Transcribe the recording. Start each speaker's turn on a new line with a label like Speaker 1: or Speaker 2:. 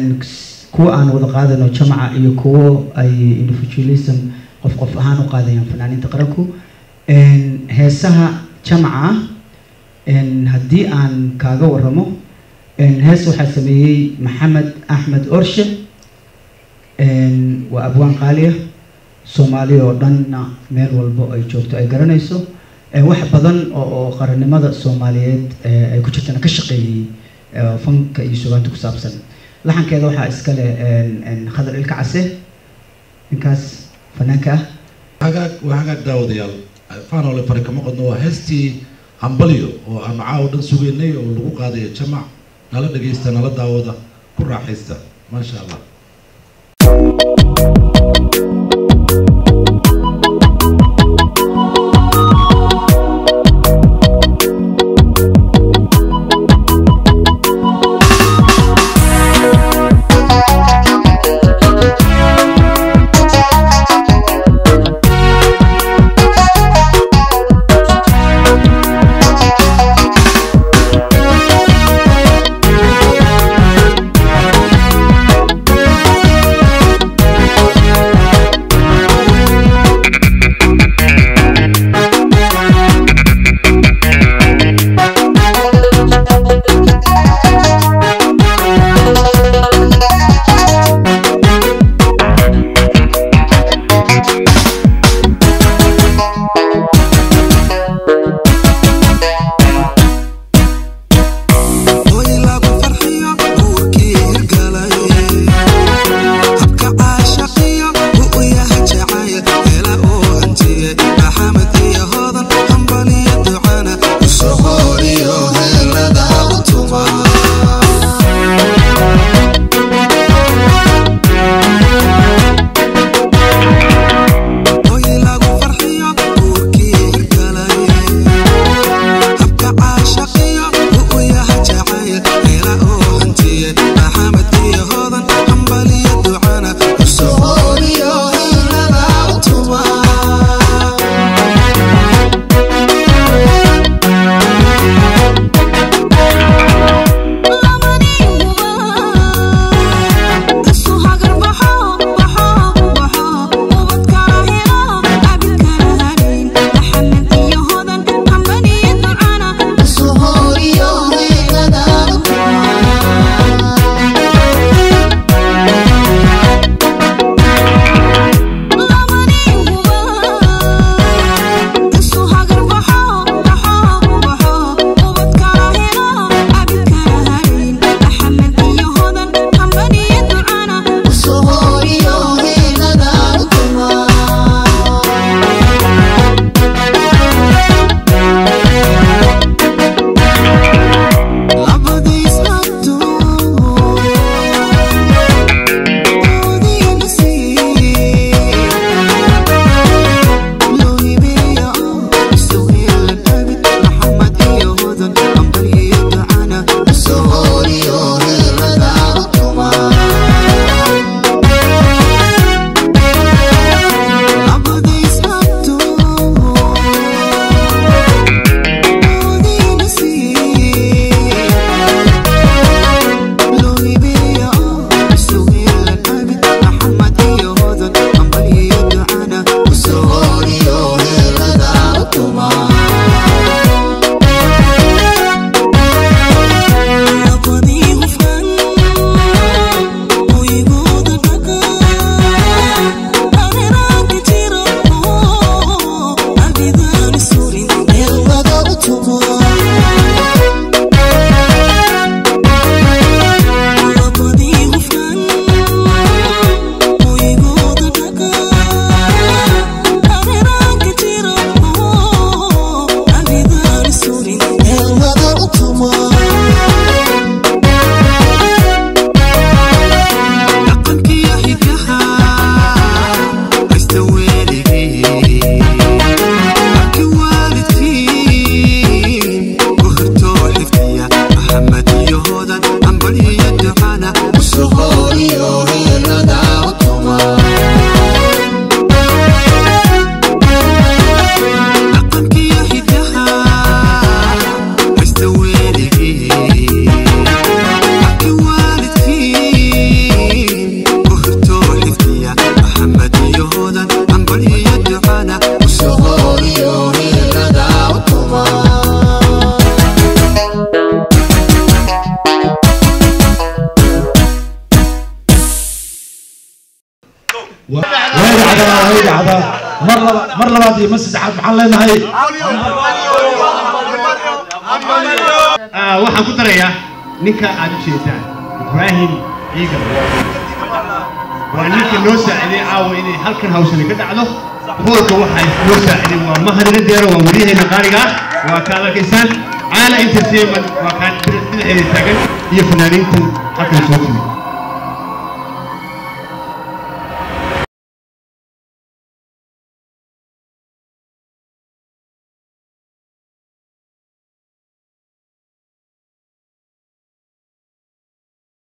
Speaker 1: kuwa aan wada qaadano jamaca iyo kuwa ay individualism qof ahaan u qaadayaan fanaaniinta qaranku heesaha jamaca haddii aan kaaga waramo hees waxaa sameeyey maxamed axmed orshe waa abwaan qaaliya soomaaliya oo dhanna meel walbo ay joogto ay garanayso wax badan oo qarannimada Soomaaliyeed ay ku jirtana ka shaqeeyay fanka iyo suugaanta ku saabsan laxankeeda waxaa iska leh khadar ilka case ninkaas fanaanka
Speaker 2: waxaa daawadayaal faanole farka ma qodno heestii hambalyo oo aan caaw dhan sugeynay oo lagu qaaday jamac nala dhageysta nala daawada ku raaxaysta ma sha Allah وهيدا عدا مرة بعد يمسج عاد محلنا هاي
Speaker 3: waxaan ku darayaa ninka aad u jeedaan Ibrahim Iiga waa ninka noo saaciday caawa inay halkan hawshan ka dhacdo hoolka waxay noo saaciday waa mahadina deero waa wariyaheena qaaliga waa ka arkaysan caala entertainment waa ka bidixeeda taagan iyo fanaaniintan halkan soo timid